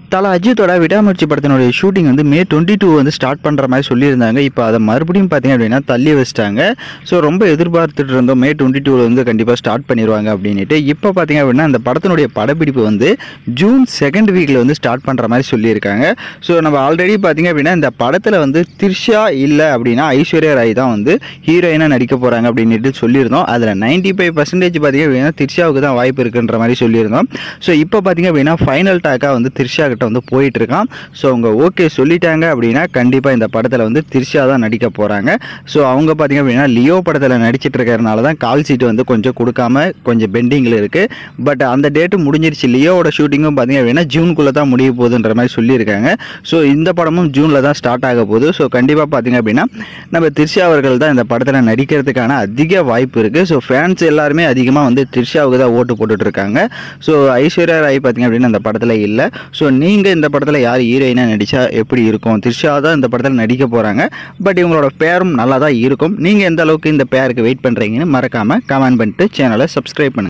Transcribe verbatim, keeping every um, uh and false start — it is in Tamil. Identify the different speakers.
Speaker 1: தல அஜித்தோட விடாமுயற்சி படத்தினுடைய ஷூட்டிங் வந்து மே டுவெண்ட்டி டூ வந்து ஸ்டார்ட் பண்ணுற மாதிரி சொல்லியிருந்தாங்க. இப்போ அதை மறுபடியும் பார்த்தீங்க அப்படின்னா தள்ளி வச்சிட்டாங்க. ஸோ ரொம்ப எதிர்பார்த்துட்டு இருந்தோம் மே டுவெண்ட்டி டூவில் வந்து கண்டிப்பாக ஸ்டார்ட் பண்ணிடுவாங்க அப்படின்ட்டு. இப்போ பார்த்தீங்க அப்படின்னா அந்த படத்தினுடைய படப்பிடிப்பு வந்து ஜூன் செகண்ட் வீக்கில் வந்து ஸ்டார்ட் பண்ணுற மாதிரி சொல்லியிருக்காங்க. ஸோ நம்ம ஆல்ரெடி பார்த்தீங்க அப்படின்னா இந்த படத்தில் வந்து த்ரிஷா இல்லை அப்படின்னா ஐஸ்வர்யா ராய் தான் வந்து ஹீரோயினாக நடிக்க போகிறாங்க அப்படின்ட்டு சொல்லியிருந்தோம். அதில் நைன்டி ஃபைவ் பர்சன்டேஜ் பார்த்தீங்க அப்படின்னா த்ரிஷாவுக்கு தான் வாய்ப்பு இருக்குன்ற மாதிரி சொல்லியிருந்தோம். ஸோ இப்போ பார்த்தீங்க அப்படின்னா ஃபைனல் டாக்காக வந்து த்ரிஷா வந்து போயிட்டு இருக்கான். ஸோ அவங்க ஓகே சொல்லிட்டாங்க அப்படின்னா கண்டிப்பாக இந்த படத்தில் வந்து த்ரிஷா தான் நடிக்க போகிறாங்க. ஸோ அவங்க பார்த்தீங்க அப்படின்னா லியோ படத்தில் நடிச்சிட்டு இருக்கிறதுனால தான் கால் சீட்டு வந்து கொஞ்சம் கொடுக்காம கொஞ்சம் பெண்டிங்கில் இருக்குது. பட் அந்த டேட்டு முடிஞ்சிருச்சு. லியோவோட ஷூட்டிங்கும் பார்த்தீங்க அப்படின்னா ஜூனுக்குள்ளே தான் முடிய போகுதுன்ற மாதிரி சொல்லியிருக்காங்க. ஸோ இந்த படமும் ஜூனில் தான் ஸ்டார்ட் ஆக போகுது. ஸோ கண்டிப்பாக பார்த்தீங்க அப்படின்னா நம்ம த்ரிஷா அவர்கள் தான் இந்த படத்தில் நடிக்கிறதுக்கான அதிக வாய்ப்பு இருக்குது. ஸோ ஃபேன்ஸ் எல்லாருமே அதிகமாக வந்து த்ரிஷாவுக்கு தான் ஓட்டு போட்டுட்டு இருக்காங்க. ஸோ ஐஸ்வர்யா ராய் பார்த்தீங்க அப்படின்னா இந்த படத்தில் இல்லை. ஸோ நீங்கள் இந்த படத்தில் யார் ஹீரோயினாக நடித்தா எப்படி இருக்கும்? த்ரிஷா தான் இந்த படத்தில் நடிக்க போகிறாங்க. பட் இவங்களோட பேரும் நல்லா தான் இருக்கும். நீங்கள் எந்த அளவுக்கு இந்த பேருக்கு வெயிட் பண்ணுறீங்கன்னு மறக்காமல் கமெண்ட் பண்ணிட்டு சேனலை சப்ஸ்கிரைப் பண்ணுங்கள்.